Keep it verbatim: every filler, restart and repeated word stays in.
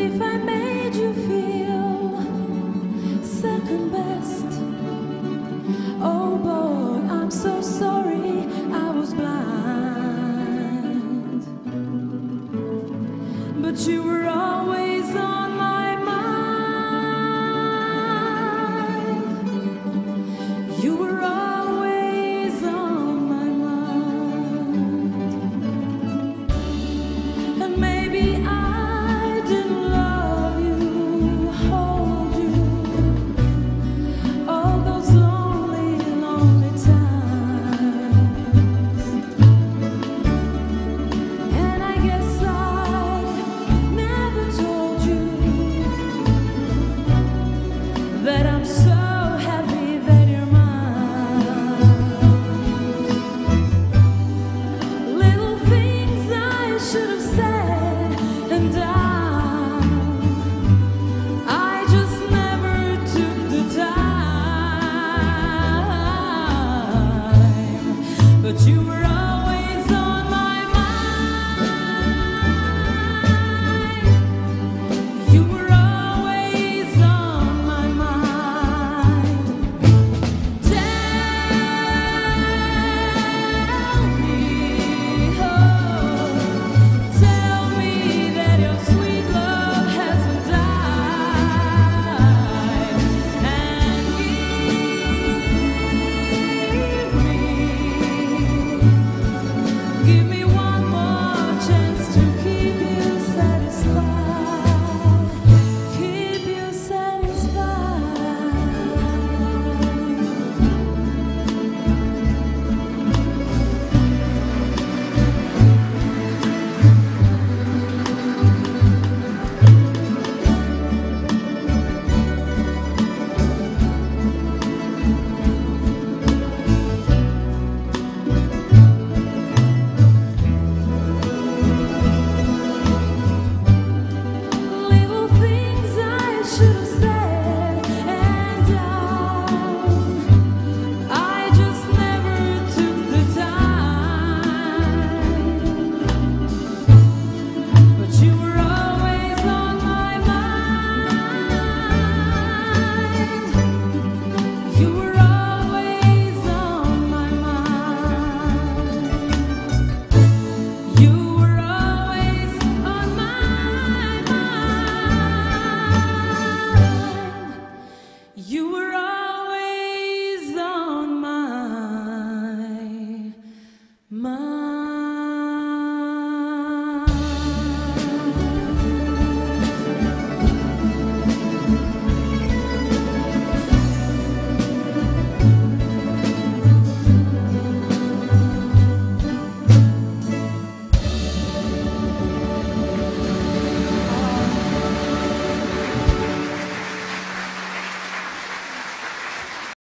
if I made you feel second best. Oh boy, I'm so sorry I was blind, but you were always on my mind. You were always on my mind. And maybe I didn't love you, hold you, all those lonely, lonely times. And I guess I never told you that I'm so happy that you're mine. Little things I should have said and done, I just never took the time. But you were always on my mind. You were always on my mind. Tell me, oh, tell me that your sweet love hasn't died, and give me, give me one more chance to keep you satisfied, keep you satisfied. Little things I should have said and done, I just never took the time. But you were always on my mind. You were always on my mind. You were always on my mind. You were always on my mind.